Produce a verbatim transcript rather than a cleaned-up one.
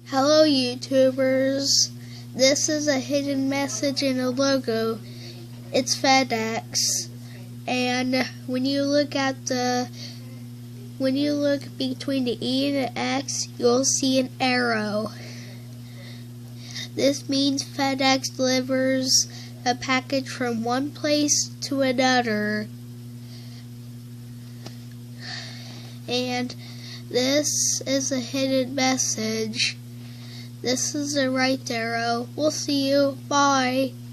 Hello YouTubers, this is a hidden message in a logo. It's FedEx, and when you look at the when you look between the E and the X, you'll see an arrow. This means FedEx delivers a package from one place to another. And this is a hidden message. This is the right arrow. We'll see you. Bye.